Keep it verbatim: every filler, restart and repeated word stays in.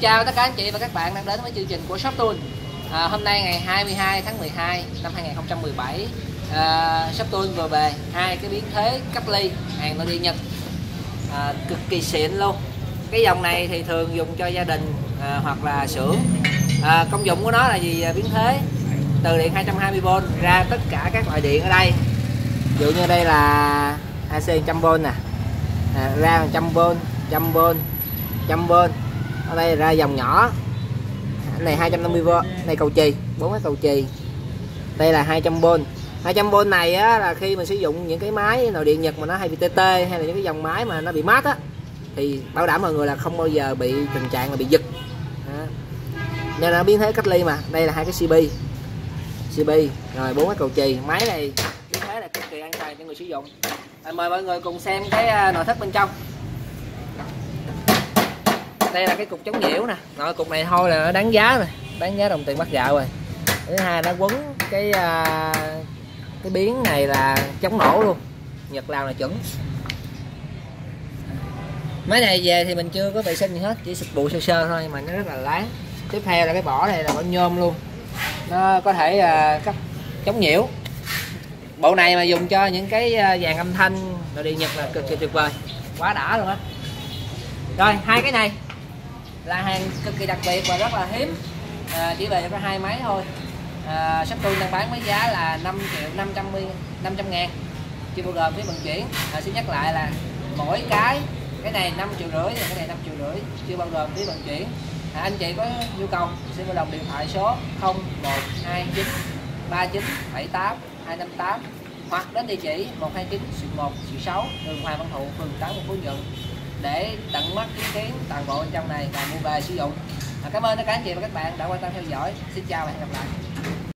chào tất cả anh chị và các bạn đang đến với chương trình của Shop Tool. À, hôm nay ngày hai mươi hai tháng mười hai năm hai nghìn không trăm mười bảy, à, Shop Tool vừa về hai cái biến thế cách ly hàng nội địa Nhật, à, cực kỳ xịn luôn. Cái dòng này thì thường dùng cho gia đình à, hoặc là xưởng. À, công dụng của nó là gì? Biến thế từ điện hai trăm hai mươi vôn ra tất cả các loại điện ở đây. Ví dụ như đây là a xê một trăm vôn nè, à, ra một trăm vôn, một trăm vôn, một trăm vôn. Ở đây ra dòng nhỏ, cái này hai trăm năm mươi vôn, này cầu chì, bốn cái cầu chì. Đây là hai trăm vôn. hai trăm vôn này á, là khi mình sử dụng những cái máy nội điện Nhật mà nó hay bị tê tê hay là những cái dòng máy mà nó bị mát á, thì bảo đảm mọi người là không bao giờ bị tình trạng là bị giật. Đó. Nên là biến thế cách ly mà. Đây là hai cái xê pê, xê pê rồi bốn cái cầu chì. Máy này biến thế là cực kỳ an toàn cho người sử dụng. À, mời mọi người cùng xem cái nội thất bên trong. Đây là cái cục chống nhiễu nè, nội cục này thôi là nó đáng giá rồi, đáng giá đồng tiền bát gạo rồi. Thứ hai nó quấn cái cái biến này là chống nổ luôn, Nhật làm là chuẩn. Máy này về thì mình chưa có vệ sinh gì hết, chỉ xịt bụi sơ sơ thôi mà nó rất là láng. Tiếp theo là cái vỏ này là vỏ nhôm luôn, nó có thể uh, cấp chống nhiễu. Bộ này mà dùng cho những cái dàn âm thanh nội địa Nhật là cực kỳ tuyệt vời, quá đã luôn á. Rồi hai cái này là hàng cực kỳ đặc biệt và rất là hiếm, à, chỉ về có hai máy thôi. à, Shop Tool đang bán với giá là năm triệu năm trăm ngàn, chưa bao gồm phí vận chuyển. à, Xin nhắc lại là mỗi cái cái này năm triệu rưỡi, cái này năm triệu rưỡi, chưa bao gồm phí vận chuyển. à, Anh chị có nhu cầu xin vui lòng điện thoại số không một hai chín ba chín bảy tám hai năm tám hoặc đến địa chỉ một hai chín một sáu đường Hoàng Văn Thụ, phường tám, Phú Nhuận để tận mắt chứng kiến toàn bộ bên trong này và mua về sử dụng. à, Cảm ơn tất cả anh chị và các bạn đã quan tâm theo dõi. Xin chào và hẹn gặp lại.